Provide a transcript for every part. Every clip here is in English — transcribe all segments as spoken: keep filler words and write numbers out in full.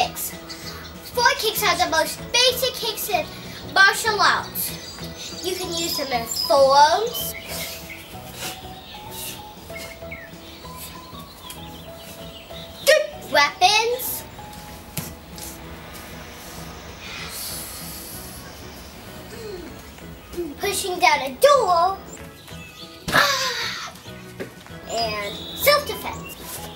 kicks. Front kicks are the most basic kicks in martial arts. You can use them in forearms, weapons, pushing down a door, and self-defense.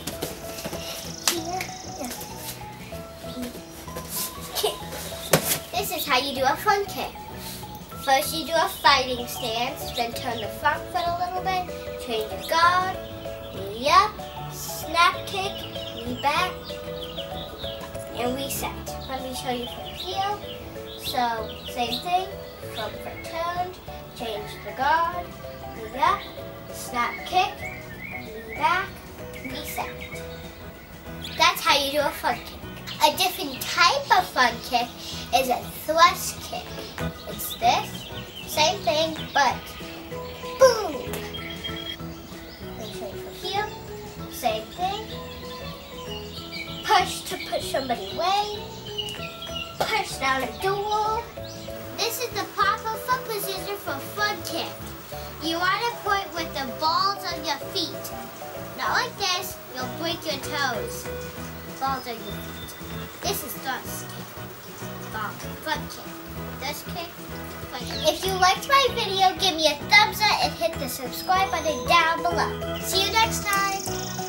This is how you do a front kick. First you do a fighting stance, then turn the front foot a little bit, change your guard, knee up, snap kick, knee back, and reset. Let me show you from here. So, same thing, front foot turned, change the guard, knee up, snap kick, knee back, reset. That's how you do a front kick. A different type of front kick is a thrust kick. It's this, same thing, but boom! Let me show you from here. Same thing. Push to push somebody away. Push down a door. This is the proper foot position for front kick. You want to point with the balls on your feet. Not like this, you'll break your toes. Balls on your feet. This is thrust kick. Ball, front kick. Thrust kick, front kick. If you liked my video, give me a thumbs up and hit the subscribe button down below. See you next time.